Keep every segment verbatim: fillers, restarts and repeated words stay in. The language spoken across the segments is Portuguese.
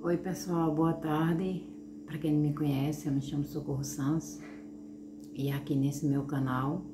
Oi pessoal, boa tarde. Para quem não me conhece, eu me chamo Socorro Santos e aqui nesse meu canal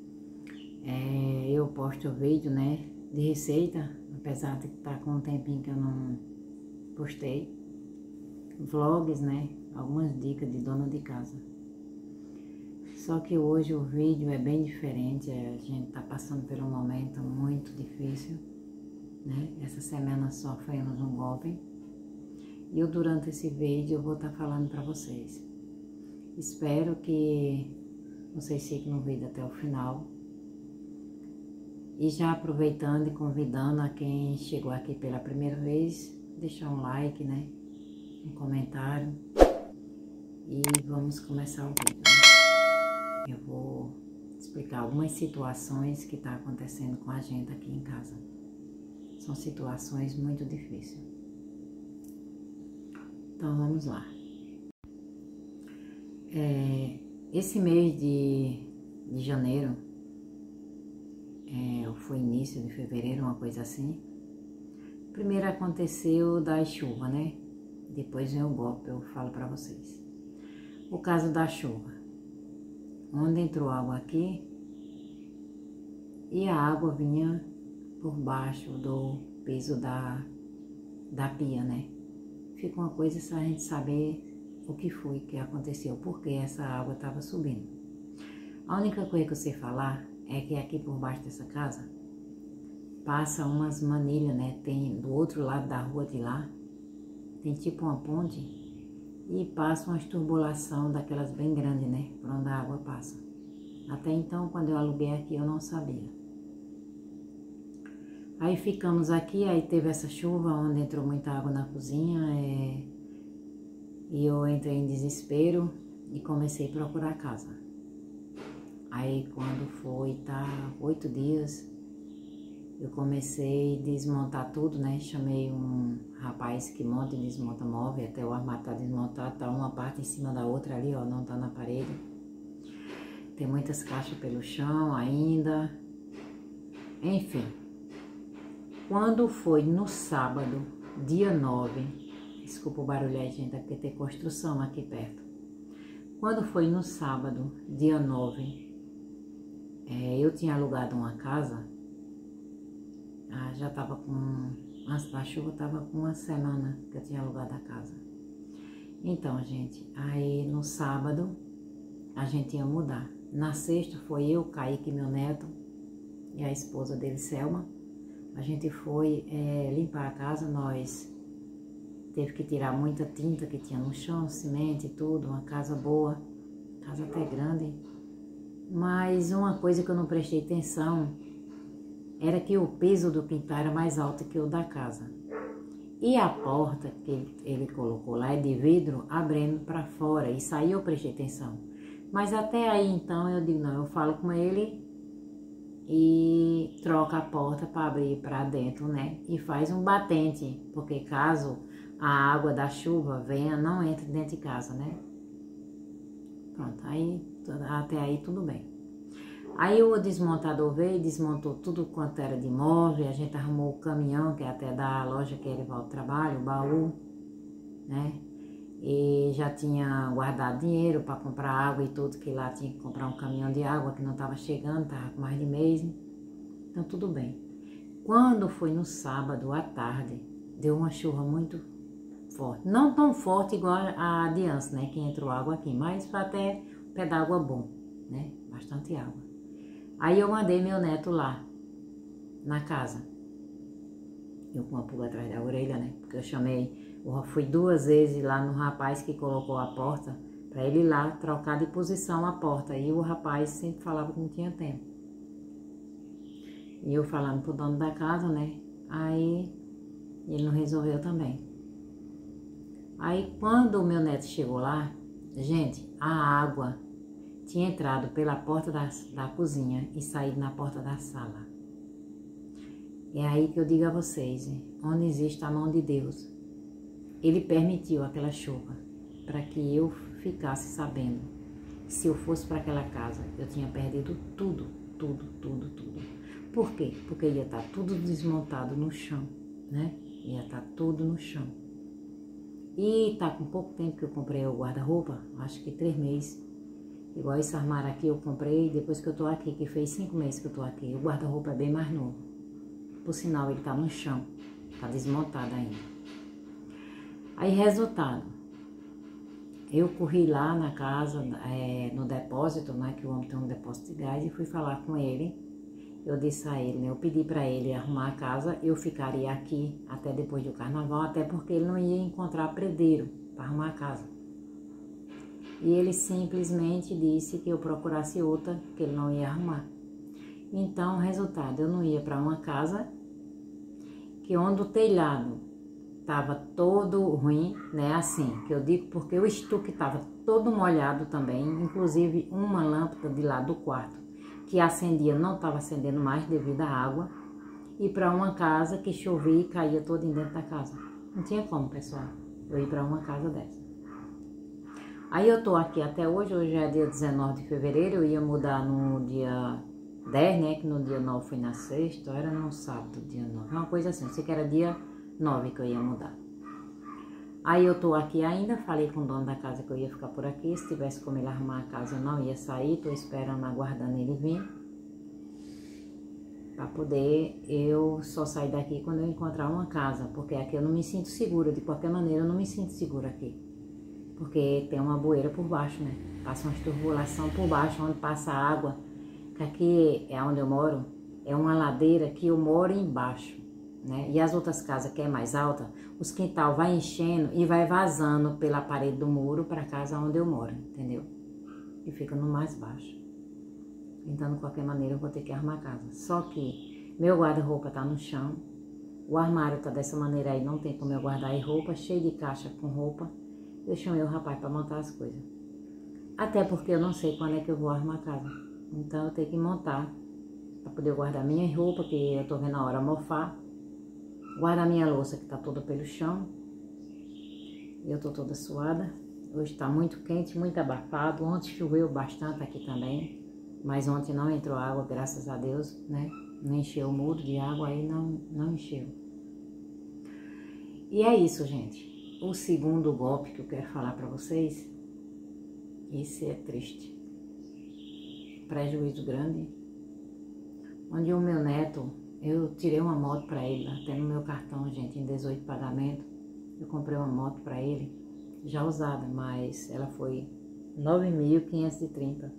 é, eu posto vídeo, né, de receita, apesar de estar com um tempinho que eu não postei, vlogs, né, algumas dicas de dona de casa. Só que hoje o vídeo é bem diferente, a gente tá passando por um momento muito difícil, né? Essa semana sofremos um golpe. E eu, durante esse vídeo, eu vou estar falando para vocês. Espero que vocês fiquem no vídeo até o final. E já aproveitando e convidando a quem chegou aqui pela primeira vez, deixar um like, né? Um comentário. E vamos começar o vídeo, né? Eu vou explicar algumas situações que estão acontecendo com a gente aqui em casa. São situações muito difíceis. Então, vamos lá. É, esse mês de, de janeiro, é, foi início de fevereiro, uma coisa assim. Primeiro aconteceu da chuva, né? Depois vem o golpe, eu falo para vocês. O caso da chuva. Onde entrou água aqui, e a água vinha por baixo do piso da, da pia, né? Fica uma coisa só a gente saber o que foi que aconteceu, porque essa água estava subindo. A única coisa que eu sei falar é que aqui por baixo dessa casa passa umas manilhas, né? Tem do outro lado da rua de lá, tem tipo uma ponte e passa umas turbulação daquelas bem grandes, né? Por onde a água passa. Até então, quando eu aluguei aqui, eu não sabia. Aí ficamos aqui, aí teve essa chuva, onde entrou muita água na cozinha, é, e eu entrei em desespero e comecei a procurar a casa. Aí quando foi, tá, oito dias, eu comecei a desmontar tudo, né? Chamei um rapaz que monta e desmonta móvel, até o armário tá desmontado, tá uma parte em cima da outra ali, ó, não tá na parede. Tem muitas caixas pelo chão ainda, enfim. Quando foi no sábado, dia nove, desculpa o barulho aí, gente, é porque tem construção aqui perto. Quando foi no sábado, dia nove, é, eu tinha alugado uma casa, ah, já tava com, antes da chuva, tava com uma semana que eu tinha alugado a casa. Então, gente, aí no sábado, a gente ia mudar. Na sexta foi eu, Kaique, meu neto, e a esposa dele, Selma. A gente foi é, limpar a casa, nós teve que tirar muita tinta que tinha no chão, cimento e tudo, uma casa boa, casa até grande. Mas uma coisa que eu não prestei atenção era que o piso do quintal era mais alto que o da casa. E a porta que ele, ele colocou lá é de vidro, abrindo para fora, isso aí eu prestei atenção. Mas até aí então eu digo, não, eu falo com ele e troca a porta para abrir para dentro, né? E faz um batente, porque caso a água da chuva venha, não entre dentro de casa, né? Pronto, aí até aí tudo bem. Aí o desmontador veio e desmontou tudo quanto era de móvel, a gente arrumou o caminhão, que é até da loja que ele vai ao trabalho, o baú, né? E já tinha guardado dinheiro para comprar água e tudo, que lá tinha que comprar um caminhão de água que não estava chegando, estava com mais de mês. Então tudo bem. Quando foi no sábado à tarde, deu uma chuva muito forte. Não tão forte igual a de antes, né? Que entrou água aqui, mas foi até um pé d'água bom, né? Bastante água. Aí eu mandei meu neto lá, na casa. Eu com uma pulga atrás da orelha, né? Porque eu chamei... Eu fui duas vezes lá no rapaz que colocou a porta, para ele ir lá trocar de posição a porta. E o rapaz sempre falava que não tinha tempo. E eu falando pro dono da casa, né? Aí ele não resolveu também. Aí quando o meu neto chegou lá, gente, a água tinha entrado pela porta da, da cozinha e saído na porta da sala. É aí que eu digo a vocês, onde existe a mão de Deus. Ele permitiu aquela chuva para que eu ficasse sabendo que se eu fosse para aquela casa, eu tinha perdido tudo, tudo, tudo, tudo. Por quê? Porque ia estar tudo desmontado no chão, né? Ia estar tudo no chão. E tá com pouco tempo que eu comprei o guarda-roupa, acho que três meses. Igual esse armário aqui eu comprei depois que eu tô aqui, que fez cinco meses que eu tô aqui. O guarda-roupa é bem mais novo. Por sinal, ele tá no chão, tá desmontado ainda. Aí, resultado, eu corri lá na casa, é, no depósito, né, que o homem tem um depósito de gás, e fui falar com ele. Eu disse a ele, né, eu pedi para ele arrumar a casa, eu ficaria aqui até depois do carnaval, até porque ele não ia encontrar predeiro para arrumar a casa. E ele simplesmente disse que eu procurasse outra, que ele não ia arrumar. Então, resultado, eu não ia para uma casa que onde o telhado estava todo ruim, né, assim, que eu digo porque o estuque estava todo molhado também, inclusive uma lâmpada de lá do quarto, que acendia, não estava acendendo mais devido à água, e para uma casa que chovia e caía todo dentro da casa. Não tinha como, pessoal, eu ir para uma casa dessa. Aí eu tô aqui até hoje, hoje é dia dezenove de fevereiro, eu ia mudar no dia dez, né, que no dia nove foi na sexta, era no sábado, dia nove, uma coisa assim, eu sei que era dia nove que eu ia mudar. Aí eu tô aqui ainda, falei com o dono da casa que eu ia ficar por aqui, se tivesse como ele arrumar a casa eu não ia sair, tô esperando, aguardando ele vir, para poder eu só sair daqui quando eu encontrar uma casa, porque aqui eu não me sinto segura, de qualquer maneira eu não me sinto segura aqui, porque tem uma bueira por baixo, né, passa uma turbulação por baixo, onde passa água, que aqui é onde eu moro, é uma ladeira que eu moro embaixo. Né? E as outras casas que é mais alta, os quintal vai enchendo e vai vazando pela parede do muro para a casa onde eu moro, entendeu? E fica no mais baixo. Então, de qualquer maneira, eu vou ter que arrumar a casa. Só que meu guarda-roupa tá no chão, o armário tá dessa maneira aí, não tem como eu guardar aí roupa, cheio de caixa com roupa. Eu chamei o rapaz para montar as coisas. Até porque eu não sei quando é que eu vou arrumar a casa. Então, eu tenho que montar para poder guardar minha roupa, que eu tô vendo a hora mofar. Guardar minha louça que tá toda pelo chão. Eu tô toda suada. Hoje tá muito quente, muito abafado. Ontem choveu bastante aqui também. Mas ontem não entrou água, graças a Deus, né? Não encheu o muro de água, aí não, não encheu. E é isso, gente. O segundo golpe que eu quero falar pra vocês. Esse é triste. Prejuízo grande. Onde o meu neto... Eu tirei uma moto para ele, até no meu cartão, gente, em dezoito pagamentos. Eu comprei uma moto para ele, já usada, mas ela foi nove mil quinhentos e trinta.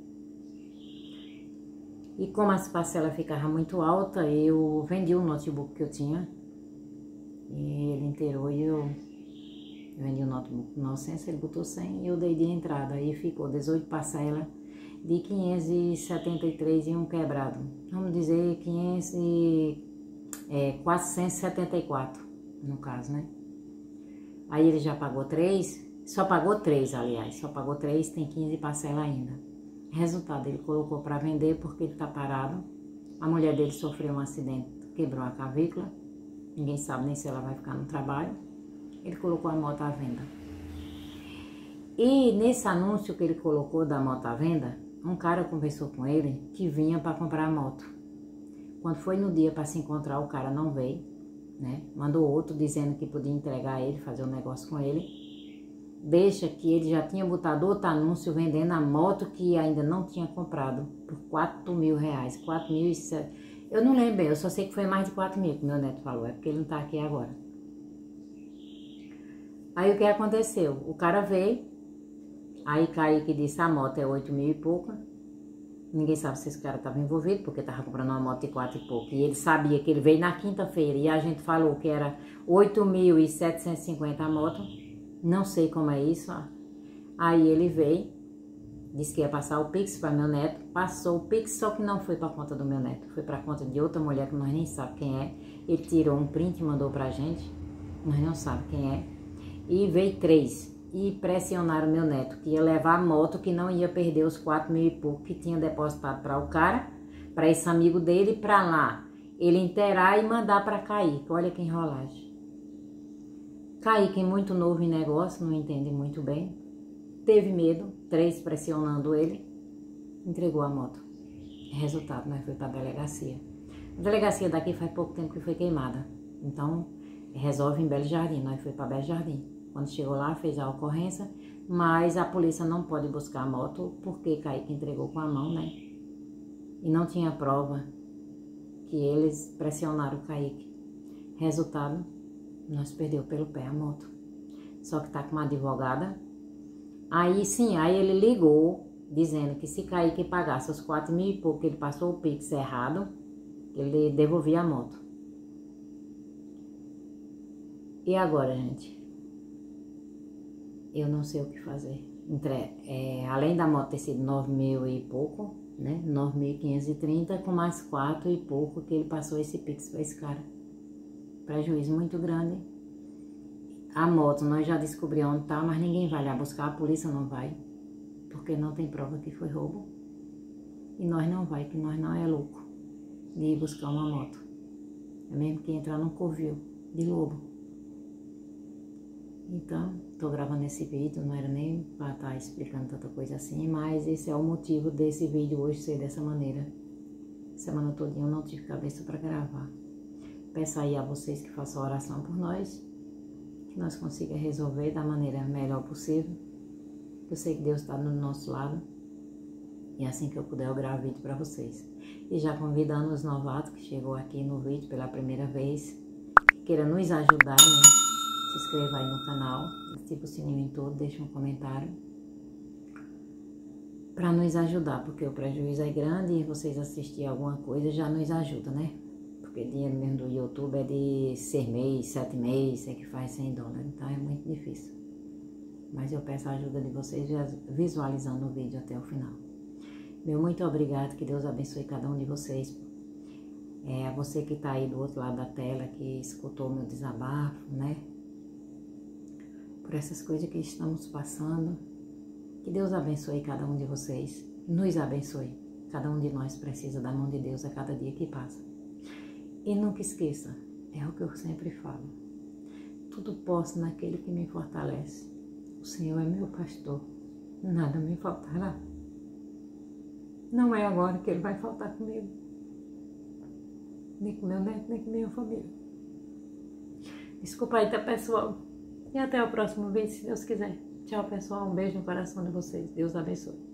E como as parcelas ficavam muito altas, eu vendi o notebook que eu tinha. E ele inteirou e eu, eu vendi o notebook por novecentos, ele botou cem e eu dei de entrada. Aí ficou dezoito parcelas de quinhentos e setenta e três e um quebrado. Vamos dizer quinhentos e, é, quatrocentos e setenta e quatro, no caso, né? Aí ele já pagou três, só pagou três, aliás, só pagou três, tem quinze parcelas ainda. Resultado, ele colocou para vender porque ele tá parado. A mulher dele sofreu um acidente, quebrou a clavícula, ninguém sabe nem se ela vai ficar no trabalho. Ele colocou a moto à venda. E nesse anúncio que ele colocou da moto à venda, um cara conversou com ele que vinha para comprar a moto. Quando foi no dia para se encontrar, o cara não veio, né? Mandou outro dizendo que podia entregar ele, fazer um negócio com ele. Deixa que ele já tinha botado outro anúncio vendendo a moto que ainda não tinha comprado por quatro mil reais, quatro mil e sete. Eu não lembro bem, eu só sei que foi mais de quatro mil que meu neto falou, é porque ele não tá aqui agora. Aí o que aconteceu? O cara veio. Aí Kaique disse, a moto é oito mil e pouca. Ninguém sabe se esse cara estava envolvido, porque estava comprando uma moto de quatro e pouco. E ele sabia que ele veio na quinta-feira e a gente falou que era oito mil e setecentos e cinquenta a moto. Não sei como é isso. Ó. Aí ele veio, disse que ia passar o Pix para meu neto. Passou o Pix, só que não foi para a conta do meu neto. Foi para a conta de outra mulher que nós nem sabemos quem é. Ele tirou um print e mandou para a gente. Nós não sabemos quem é. E veio três. E pressionaram meu neto, que ia levar a moto, que não ia perder os quatro mil e pouco que tinha depositado para o cara, para esse amigo dele, para lá. Ele inteirar e mandar para Kaique. Olha que enrolagem. Kaique é muito novo em negócio, não entende muito bem. Teve medo, três pressionando ele, entregou a moto. Resultado, nós foi para a delegacia. A delegacia daqui faz pouco tempo que foi queimada. Então, resolve em Belo Jardim, nós foi para Belo Jardim. Quando chegou lá, fez a ocorrência, mas a polícia não pode buscar a moto porque Kaique entregou com a mão, né? E não tinha prova que eles pressionaram o Kaique. Resultado, nós perdeu pelo pé a moto. Só que tá com uma advogada. Aí sim, aí ele ligou, dizendo que se Kaique pagasse os quatro mil e pouco que ele passou o Pix errado, ele devolvia a moto. E agora, gente? Eu não sei o que fazer. Entre, é, além da moto ter sido nove mil e pouco, né? nove mil quinhentos e trinta, com mais quatro e pouco que ele passou esse Pix para esse cara. Prejuízo muito grande. A moto nós já descobrimos onde tá, mas ninguém vai lá buscar, a polícia não vai, porque não tem prova que foi roubo. E nós não vai, que nós não é louco de ir buscar uma moto. É mesmo que entrar num covil de lobo. Então, tô gravando esse vídeo, não era nem para estar explicando tanta coisa assim, mas esse é o motivo desse vídeo hoje ser dessa maneira. Semana todinha eu não tive cabeça para gravar. Peço aí a vocês que façam oração por nós, que nós consiga resolver da maneira melhor possível. Eu sei que Deus está do nosso lado, e assim que eu puder eu gravo vídeo para vocês. E já convidando os novatos que chegou aqui no vídeo pela primeira vez, que queira nos ajudar, né? Se inscreva aí no canal, ativa o sininho em tudo, deixa um comentário para nos ajudar, porque o prejuízo é grande e vocês assistirem alguma coisa já nos ajuda, né? Porque dinheiro mesmo do YouTube é de seis meses, sete meses, é que faz cem dólares, então é muito difícil. Mas eu peço a ajuda de vocês visualizando o vídeo até o final. Meu muito obrigado, que Deus abençoe cada um de vocês. É, a você que está aí do outro lado da tela, que escutou meu desabafo, né? Por essas coisas que estamos passando. Que Deus abençoe cada um de vocês. Nos abençoe. Cada um de nós precisa da mão de Deus a cada dia que passa. E nunca esqueça, é o que eu sempre falo. Tudo posso naquele que me fortalece. O Senhor é meu pastor. Nada me faltará. Não é agora que Ele vai faltar comigo. Nem com meu neto, nem com minha família. Desculpa aí, tá, pessoal? E até o próximo vídeo, se Deus quiser. Tchau, pessoal. Um beijo no coração de vocês. Deus abençoe.